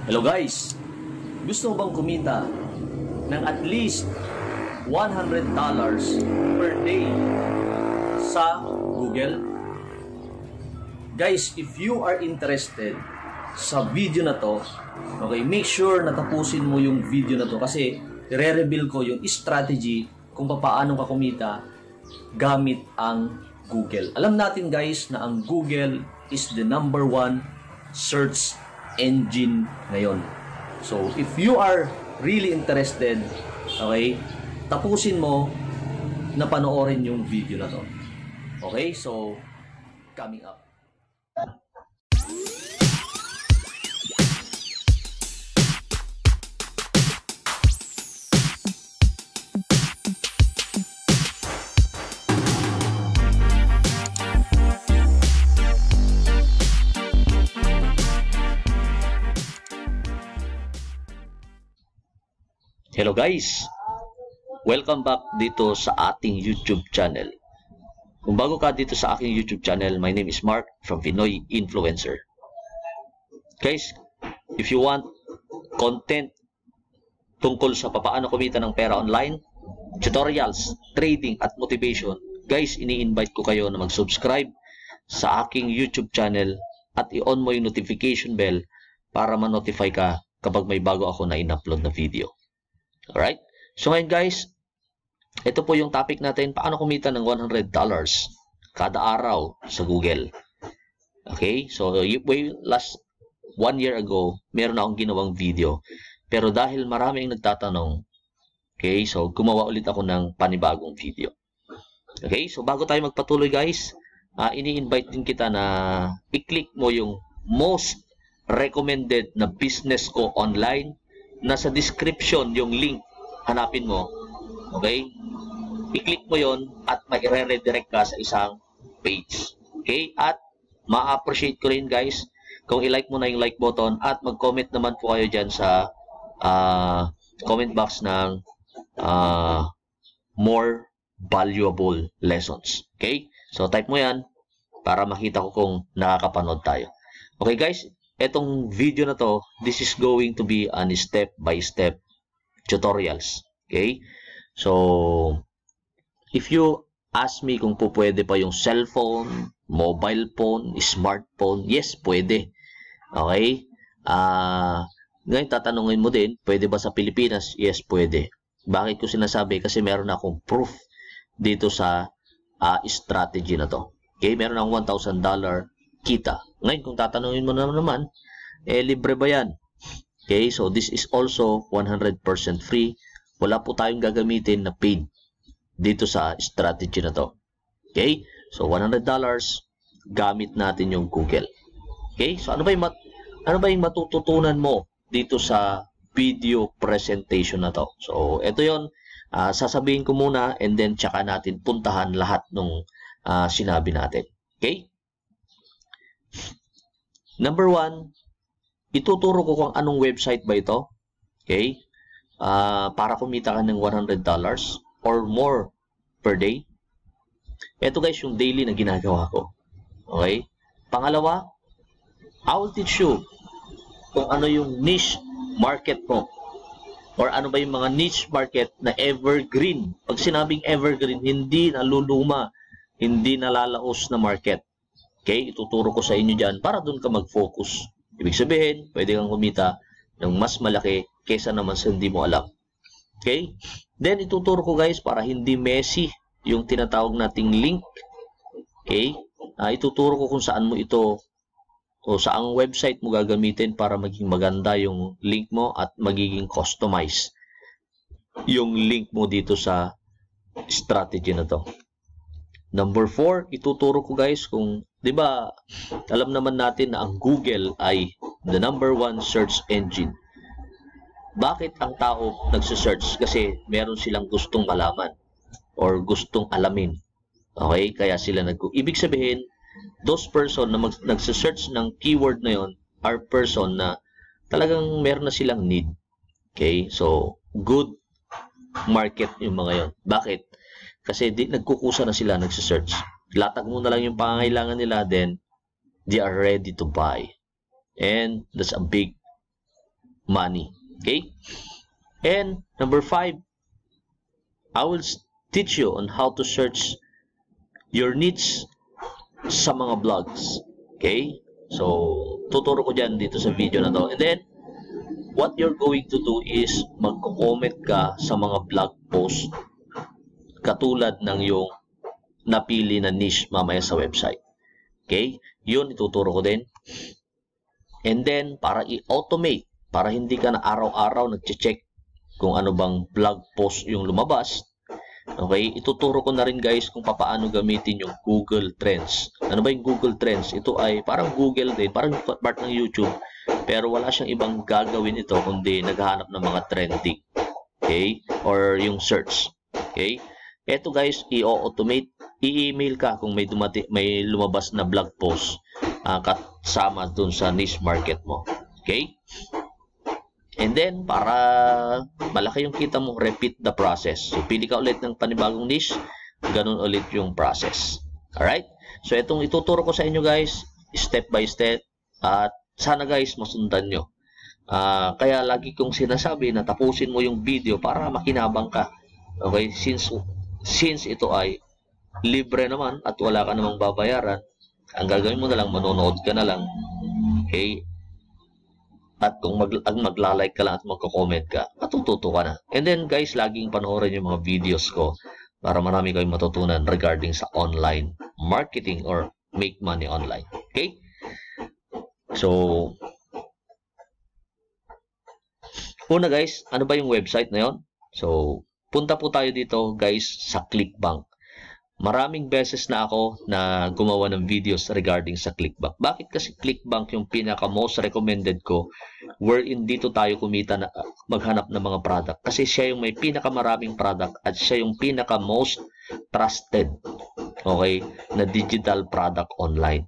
Hello guys! Gusto mo bang kumita ng at least $100 per day sa Google? Guys, if you are interested sa video na to, okay, make sure na tapusin mo yung video na to kasi i-reveal ko yung strategy kung paano ka kumita gamit ang Google. Alam natin guys na ang Google is the #1 search engine ngayon. So, if you are really interested, okay, tapusin mo na panoorin yung video na to. Okay, so, coming up. Hello guys! Welcome back dito sa ating YouTube channel. Kung bago ka dito sa aking YouTube channel, my name is Mark from Pinoy Influencer. Guys, if you want content tungkol sa paano kumita ng pera online, tutorials, trading at motivation, guys, ini-invite ko kayo na mag-subscribe sa aking YouTube channel at i-on mo yung notification bell para ma-notify ka kapag may bago ako na in-upload na video. Alright? So ngayon guys, ito po yung topic natin, paano kumita ng $100 kada araw sa Google. Okay? So, last 1 year ago, meron akong ginawang video. Pero dahil maraming nagtatanong, okay, so gumawa ulit ako ng panibagong video. Okay? So, bago tayo magpatuloy guys, ini-invite din kita na i-click mo yung most recommended na business ko online. Nasa description yung link, hanapin mo, okay? I-click mo yon at mai-redirect ka sa isang page, okay? At ma-appreciate ko rin guys kung i-like mo na yung like button at mag-comment naman po kayo dyan sa comment box ng more valuable lessons, okay? So type mo yan para makita ko kung nakakapanood tayo. Okay guys? Etong video na to, this is going to be an step-by-step tutorials. Okay? So, if you ask me kung po pwede pa yung cellphone, mobile phone, smartphone, yes, pwede. Okay? Ngayon, tatanungin mo din, pwede ba sa Pilipinas? Yes, pwede. Bakit ko sinasabi? Kasi meron akong proof dito sa strategy na to. Okay? Meron akong $1,000 kita. Ngayon, kung tatanungin mo naman, libre ba yan? Okay, so this is also 100% free. Wala po tayong gagamitin na paid dito sa strategy na to. Okay, so $100, gamit natin yung Google. Okay, so ano ba yung matututunan mo dito sa video presentation na to? So, ito yon, sasabihin ko muna and then tsaka natin puntahan lahat ng sinabi natin. Okay? Number 1, ituturo ko kung anong website ba ito. Okay? Para kumita ka ng $100 or more per day. Ito guys, yung daily na ginagawa ko. Okay? Pangalawa, I will teach you kung ano yung niche market mo. Or ano ba yung mga niche market na evergreen. Pag sinabing evergreen, hindi naluluma, hindi nalalaos na market. Okay, ituturo ko sa inyo dyan para doon ka mag-focus. Ibig sabihin, pwede kang kumita ng mas malaki kesa naman sa hindi mo alam. Okay? Then, ituturo ko guys para hindi messy yung tinatawag nating link. Okay? Ituturo ko kung saan mo ito o saang website mo gagamitin para maging maganda yung link mo at magiging customized yung link mo dito sa strategy na to. Number 4, ituturo ko guys kung, di ba, alam naman natin na ang Google ay the #1 search engine. Bakit ang tao nagse-search? Kasi meron silang gustong malaman or gustong alamin. Okay? Kaya sila ibig sabihin, those person na nagse-search ng keyword na yon are person na talagang meron na silang need. Okay? So, good market yung mga yon. Bakit? Kasi nagkukusa na sila, nagsisearch. Latag mo na lang yung pangangailangan nila, then they are ready to buy. And that's a big money. Okay? And number 5, I will teach you on how to search your niche sa mga blogs. Okay? So, tuturo ko dyan dito sa video na to. And then, what you're going to do is magko-comment ka sa mga blog post katulad ng yung napili na niche mamaya sa website. Okay? Yun, ituturo ko din. And then, para i-automate, para hindi ka na araw-araw nag-check kung ano bang blog post yung lumabas, okay, ituturo ko na rin guys kung paano gamitin yung Google Trends. Ano ba yung Google Trends? Ito ay parang Google din, parang part ng YouTube, pero wala siyang ibang gagawin ito kundi naghahanap ng mga trending. Okay? Or yung search. Okay? Ito guys, i-automate, i-email ka kung may lumabas na blog post kasama dun sa niche market mo. Okay? And then, para malaki yung kita mo, repeat the process. So, pili ka ulit ng panibagong niche, ganun ulit yung process. Alright? So, itong ituturo ko sa inyo guys, step by step, at sana guys, masundan nyo. Kaya lagi kong sinasabi na tapusin mo yung video para makinabang ka. Okay? Since ito ay libre naman at wala ka namang babayaran, ang gagawin mo na lang, manonood ka na lang. Okay? At kung magla-like ka lang at magko-comment ka, matututo ka na. And then guys, laging panoorin yung mga videos ko para marami kayong matutunan regarding sa online marketing or make money online. Okay? So, una guys, ano ba yung website na yon? So, punta po tayo dito guys sa ClickBank. Maraming beses na ako na gumawa ng videos regarding sa ClickBank. Bakit kasi ClickBank yung pinaka most recommended ko wherein dito tayo kumita na maghanap ng mga product. Kasi siya yung may pinakamaraming product at siya yung pinaka most trusted, okay, na digital product online.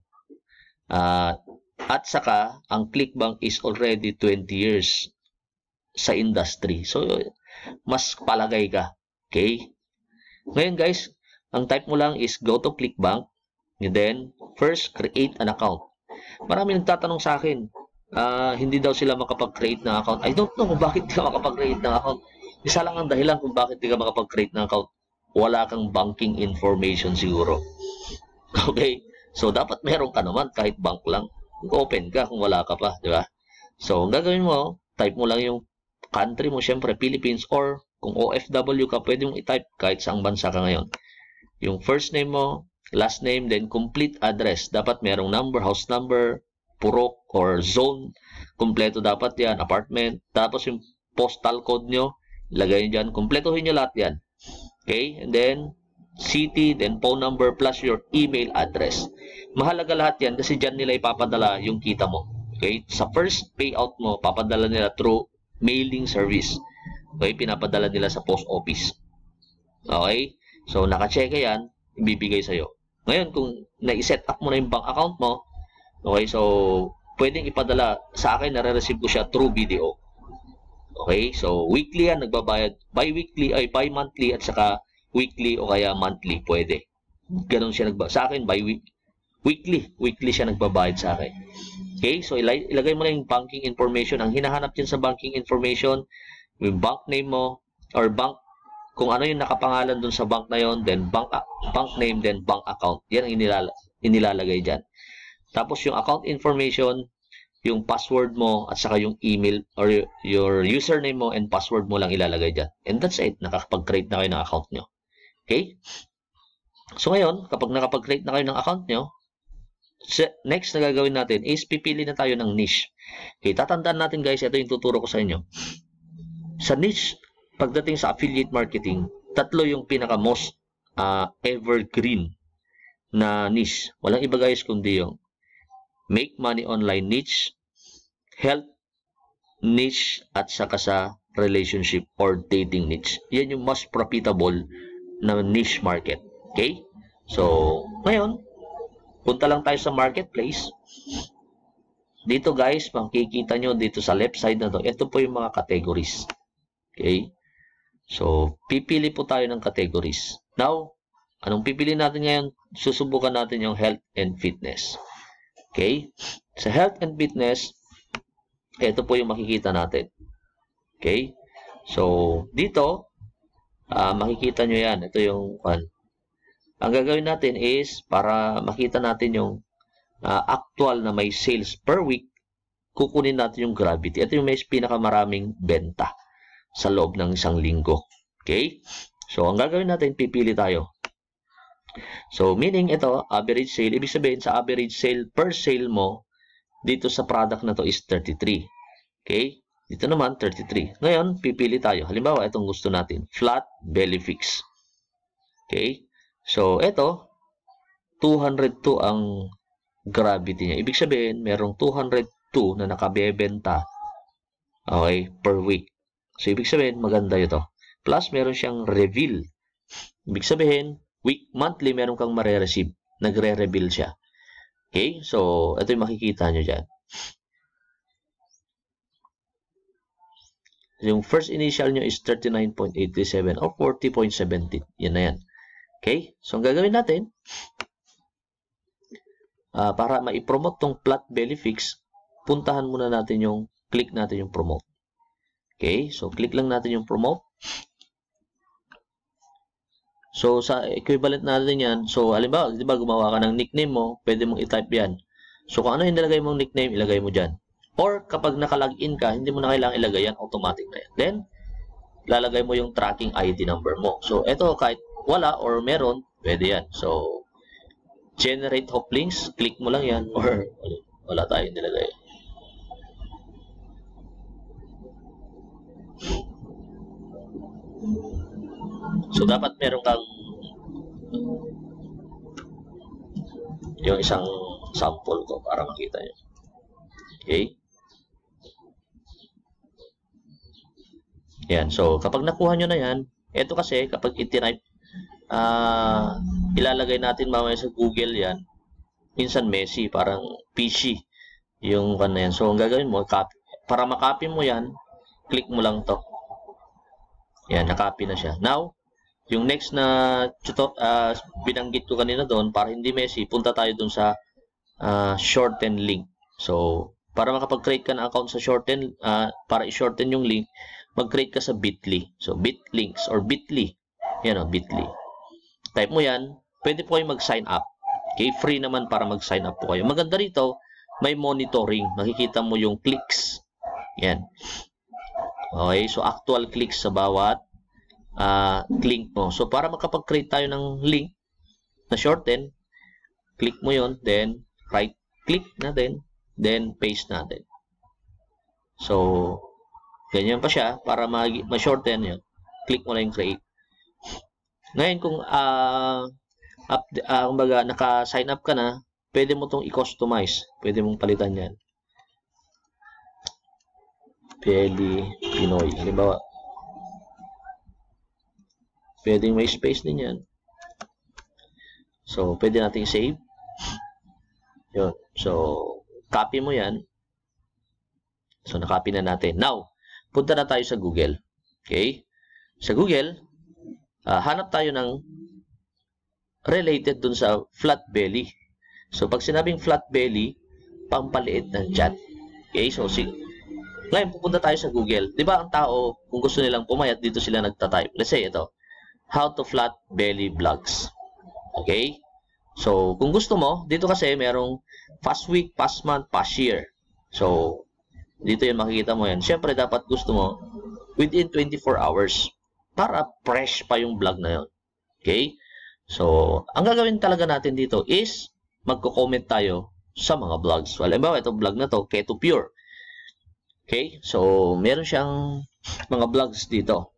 At saka, ang ClickBank is already 20 years sa industry. So, mas palagay ka. Okay? Ngayon guys, ang type mo lang is go to ClickBank, and then first create an account. Marami nagtatanong sa akin, hindi daw sila makapag-create ng account. I don't know kung bakit di ka makapag-create ng account. Isa lang ang dahilan kung bakit di ka makapag-create ng account. Wala kang banking information siguro. Okay? So dapat meron ka naman kahit bank lang. Open ka kung wala ka pa, di ba? So ang gagawin mo, type mo lang yung country mo, syempre Philippines, or kung OFW ka, pwede mong i-type kahit saang bansa ka ngayon. Yung first name mo, last name, then complete address. Dapat merong number, house number, purok, or zone. Kompleto dapat yan, apartment. Tapos yung postal code nyo, ilagay nyo dyan. Kompletohin nyo lahat yan. Okay? And then, city, then phone number, plus your email address. Mahalaga lahat yan kasi dyan nila ipapadala yung kita mo. Okay? Sa first payout mo, papadala nila through mailing service. Okay? Pinapadala nila sa post office. Okay? So, naka-check yan, ibibigay sa'yo. Ngayon, kung na-set up mo na yung bank account mo, okay, so, pwedeng ipadala sa akin, nare-receive ko siya through video. Okay, so, weekly yan, nagbabayad. Bi-weekly, ay bi-monthly, at saka weekly o kaya monthly, pwede. Ganon siya sa akin, weekly siya nagbabayad sa akin. Okay, so, ilagay mo na yung banking information. Ang hinahanap din sa banking information, yung bank name mo, or bank, kung ano yung nakapangalan dun sa bank na yon, then bank name, then bank account. Yan ang inilalagay dyan. Tapos yung account information, yung password mo, at saka yung email, or your username mo and password mo lang ilalagay dyan. And that's it. Nakapag-create na kayo ng account nyo. Okay? So ngayon, kapag nakapag-create na kayo ng account nyo, next na gagawin natin is pipili na tayo ng niche. Okay, tatandaan natin guys, ito yung tuturo ko sa inyo. Sa niche, pagdating sa affiliate marketing, tatlo yung pinaka-most evergreen na niche. Walang iba guys kundi yung make money online niche, health niche, at saka sa relationship or dating niche. Yan yung most profitable na niche market. Okay? So, ngayon, punta lang tayo sa marketplace. Dito guys, makikita nyo dito sa left side na to, ito po yung mga categories. Okay? So, pipili po tayo ng categories. Now, anong pipili natin ngayon? Susubukan natin yung health and fitness. Okay? Sa health and fitness, Ito po yung makikita natin. Okay? So, dito, makikita nyo yan. Ito yung one. Ang gagawin natin is, para makita natin yung actual na may sales per week, kukunin natin yung gravity. Ito yung may pinakamaraming benta sa loob ng isang linggo. Okay? So, ang gagawin natin, pipili tayo. So, meaning ito, average sale. Ibig sabihin, sa average sale per sale mo, dito sa product na to is 33. Okay? Dito naman, 33. Ngayon, pipili tayo. Halimbawa, itong gusto natin. Flat belly fix. Okay? So, ito, 202 ang gravity niya. Ibig sabihin, merong 202 na nakabebenta. Okay? Per week. So, ibig sabihin, maganda ito. Plus, meron siyang reveal. Ibig sabihin, monthly, meron kang mare-receive. Nagre-reveal siya. Okay? So, ito yung makikita nyo dyan. Yung first initial nyo is 39.87 o 40.17. Yan na yan. Okay? So, ang gagawin natin, para ma-promote tong flat belly fix, puntahan muna natin yung, click natin yung promote. Okay? So, click lang natin yung promote. So, sa equivalent natin yan, so, halimbawa, di ba, gumawa ka ng nickname mo, pwede mong i-type yan. So, kung ano yung nilagay mong nickname, ilagay mo dyan. Or, kapag naka-login ka, hindi mo na kailangang ilagay yan, automatic na yan. Then, lalagay mo yung tracking ID number mo. So, ito, kahit wala or meron, pwede yan. So, generate hop links, click mo lang yan, or wala tayong nilagay. So, dapat meron kang yung isang sample ko para makita nyo. Okay? Yan. So, kapag nakuha nyo na yan, ito kasi, kapag ititype, ilalagay natin mamaya sa Google yan, minsan messy, parang PC yung yan. So, ang gagawin mo, copy. Para makopy mo yan, click mo lang to. Yan, nakopy na siya. Now, yung next na binanggit ko kanina doon, para hindi messy, punta tayo doon sa shorten link. So, para makapag-create ka ng account sa shorten, para i-shorten yung link, mag-create ka sa Bitly. So, Bitlinks or Bitly. Yan o, Bitly. Type mo yan, pwede po kayo mag-sign up. Okay, free naman para mag-sign up po kayo. Maganda rito, may monitoring. Makikita mo yung clicks. Yan. Okay, so actual clicks sa bawat link mo. So, para makapag-create tayo ng link na shorten, click mo yon, then right-click natin, then paste natin. So, ganyan pa siya. Para ma-shorten yun, click mo lang yung create. Ngayon, kung kumbaga, naka-sign up ka na, pwede mo itong i-customize. Pwede mong palitan yan. Belly Pinoy. Halimbawa, pwedeng may space din yan. So, pwede natin save. Yun. So, copy mo yan. So, na-copy na natin. Now, punta na tayo sa Google. Okay? Sa Google, hanap tayo ng related dun sa flat belly. So, pag sinabing flat belly, pampaliit ng chat. Okay? So, ngayon, pupunta tayo sa Google. Diba ang tao, kung gusto nilang pumayat, dito sila nagtatype. Let's say, ito. How to flat belly blogs. Okay? So, kung gusto mo, dito kasi merong past week, past month, past year. So, dito yun makikita mo yan. Siyempre, dapat gusto mo within 24 hours para fresh pa yung vlog na yun. Okay? So, ang gagawin talaga natin dito is magko-comment tayo sa mga vlogs. Well, halimbawa, itong vlog na to, Keto Pure. Okay? So, meron siyang mga vlogs dito.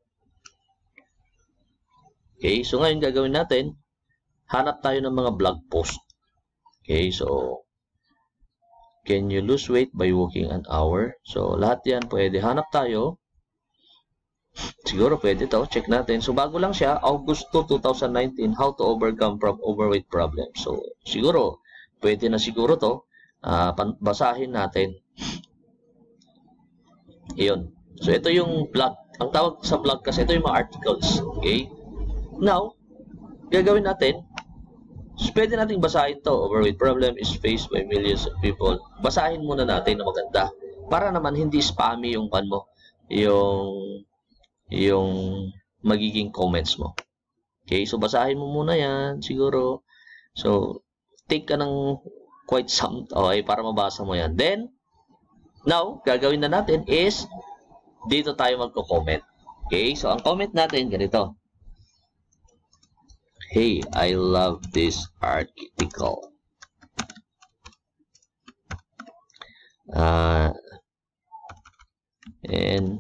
Okay? So, ngayon gagawin natin, hanap tayo ng mga blog post. Okay? So, can you lose weight by walking an hour? So, lahat yan pwede. Hanap tayo. Siguro pwede to. Check natin. So, bago lang siya. Augusto 2019. How to overcome from overweight problem. So, siguro, pwede na siguro to. Basahin natin. Iyon. So, ito yung blog. Ang tawag sa blog kasi ito yung mga articles. Okay? Now, gagawin natin. So, pwede natin basahin to. Overweight problem is faced by millions of people. Basahin muna natin na maganda. para naman hindi spammy yung mo, yung magiging comments mo. Okay, so basahin mo muna yan siguro. So take ka ng quite some, okay, para mabasa mo yan. Then now gagawin na natin is dito tayo magko-comment. Okay, so ang comment natin ganito. Hey, I love this article. And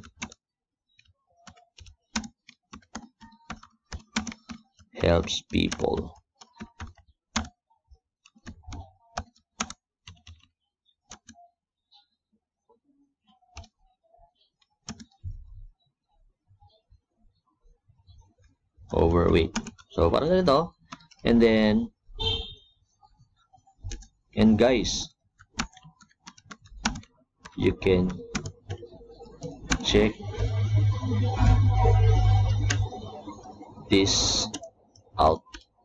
helps people. Overweight. So, parang ganito. And then, and guys, you can check this out.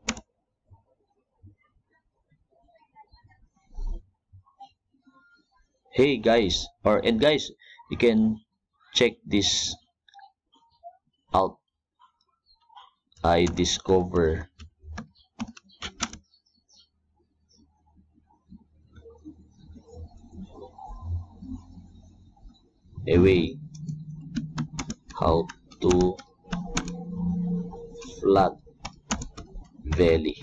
Hey guys, and guys, you can check this out. I discover a way how to flat belly.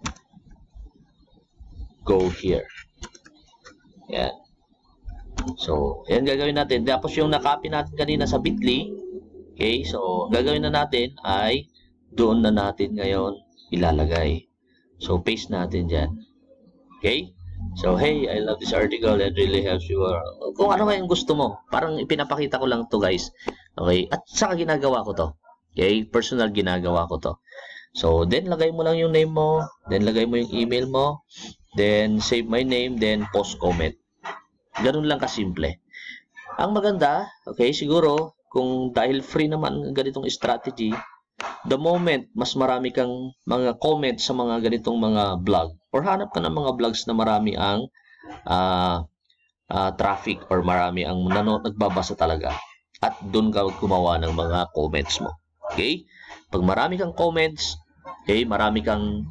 Go here. Yan. So, yan gagawin natin. Tapos yung nakopy natin kanina sa Bitly, okay, so gagawin na natin ay doon na natin ngayon ilalagay. So, paste natin dyan. Okay? So, hey, I love this article. It really helps you. Kung ano nga yung gusto mo. Parang ipinapakita ko lang to guys. Okay? At saka ginagawa ko to. Okay? Personal ginagawa ko to. So, then lagay mo lang yung name mo. Then lagay mo yung email mo. Then, save my name. Then, post comment. Ganun lang kasimple. Ang maganda, okay, siguro, kung dahil free naman ganitong strategy, the moment mas marami kang mga comment sa mga ganitong mga blog or hanap ka ng mga blogs na marami ang traffic or marami ang nagbabasa talaga at doon ka gumawa ng mga comments mo. Okay? Pag marami kang comments, okay, marami kang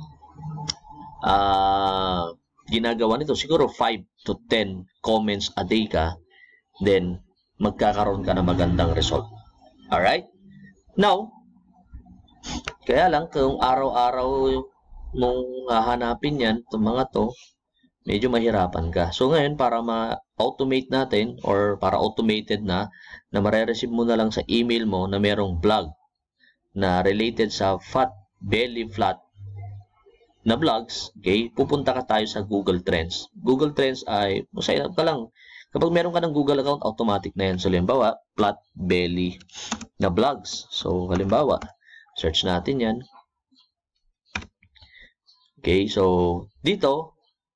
ginagawa nito, siguro 5 to 10 comments a day ka, then magkakaroon ka ng magandang result. Alright? Now, kaya lang kung araw-araw mong hahanapin yan, itong mga to, medyo mahirapan ka. So ngayon, para ma-automate natin or para automated na mare-receive mo na lang sa email mo na merong blog na related sa fat, belly flat na blogs, okay, pupunta ka tayo sa Google Trends. Google Trends ay, sign up ka lang. Kapag meron ka ng Google account, automatic na yan. So, halimbawa, flat belly na blogs. So, halimbawa, search natin yan. Okay, so, dito,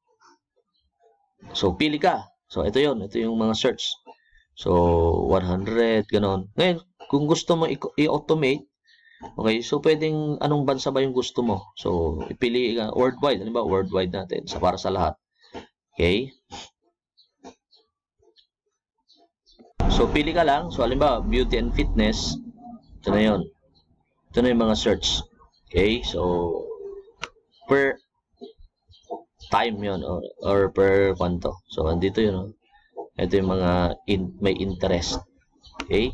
so, pili ka. So, ito yon, ito yung mga search. So, 100, ganon. Ngayon, kung gusto mo i-automate, okay, so pwedeng anong bansa ba yung gusto mo? So, ipili ka worldwide. Ano ba? Worldwide natin. So, para sa lahat. Okay? So, pili ka lang. So, halimbawa, beauty and fitness. Ito na yun. Ito na yung mga search. Okay? So, per time yun. Or per kwanto. So, andito yun. Ito yung mga may interest. Okay?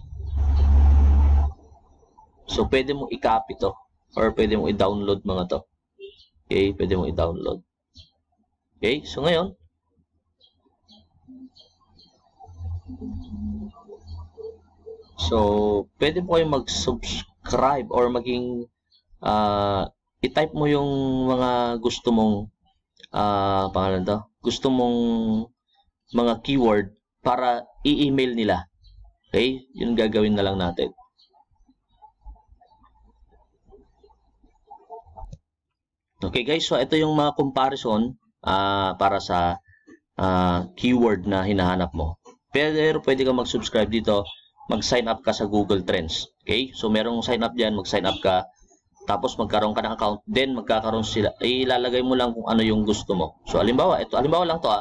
So, pwede mong i-copy to. Or pwede mong i-download mga to. Okay? Pwede mong i-download. Okay? So, ngayon, pwede po kayong mag-subscribe or maging i-type mo yung mga gusto mong pangalan to. Gusto mong mga keyword para i-email nila. Okay? Yun gagawin na lang natin. Okay guys, so ito yung mga comparison para sa keyword na hinahanap mo. Pero pwede ka mag-subscribe dito, mag-sign up ka sa Google Trends. Okay? So merong sign up diyan, mag-sign up ka, tapos magkaroon ka ng account, then magkakaroon sila, ilalagay mo lang kung ano yung gusto mo. So halimbawa, ito, halimbawa lang to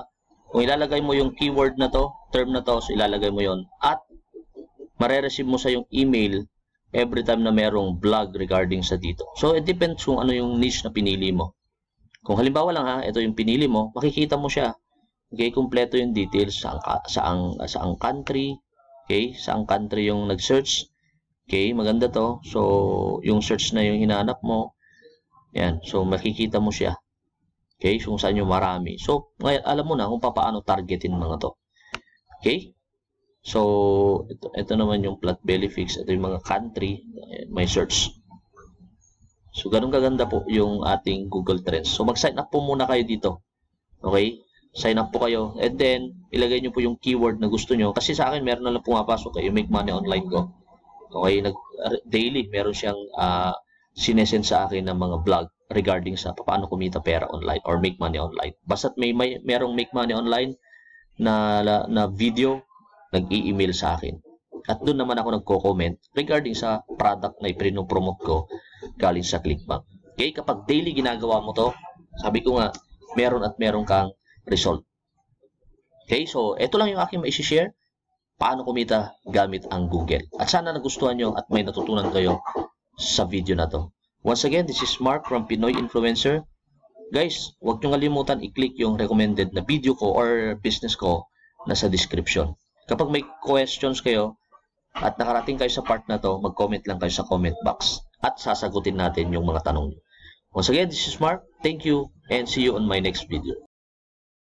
Kung ilalagay mo yung keyword na to, term na to, so ilalagay mo yon at mare-receive mo sa yung email every time na merong vlog regarding sa dito. So, it depends kung ano yung niche na pinili mo. Kung halimbawa lang ha, ito yung pinili mo, makikita mo siya. Okay, kumpleto yung details, saang country, okay, saang country yung nag-search. Okay, maganda to. So, yung search na yung hinanap mo, yan. So, makikita mo siya. Okay, kung saan yung marami. So, ngayon, alam mo na kung paano targetin mga to. Okay? So, ito naman yung flat belly fix. Ito yung mga country. May search. So, ganun kaganda po yung ating Google Trends. So, mag-sign up po muna kayo dito. Okay? Sign up po kayo. And then, ilagay nyo po yung keyword na gusto nyo. Kasi sa akin, meron na lang pumapasok kayo. Make money online ko. Okay? Daily, meron siyang sinesend sa akin ng mga vlog regarding sa paano kumita pera online or make money online. Basta't merong make money online na video, nag-i-email sa akin. At doon naman ako nagko-comment regarding sa product na ipinopromote ko galing sa Clickbank. Okay? Kapag daily ginagawa mo to, sabi ko nga, meron kang result. Okay? So, ito lang yung aking ma-share. Paano kumita gamit ang Google. At sana nagustuhan nyo at may natutunan kayo sa video na to. Once again, this is Mark from Pinoy Influencer. Guys, huwag nyo kalimutan i-click yung recommended na video ko or business ko na sa description. Kapag may questions kayo at nakarating kayo sa part na to, mag-comment lang kayo sa comment box at sasagutin natin yung mga tanong nyo. Once again, this is Mark. Thank you and see you on my next video.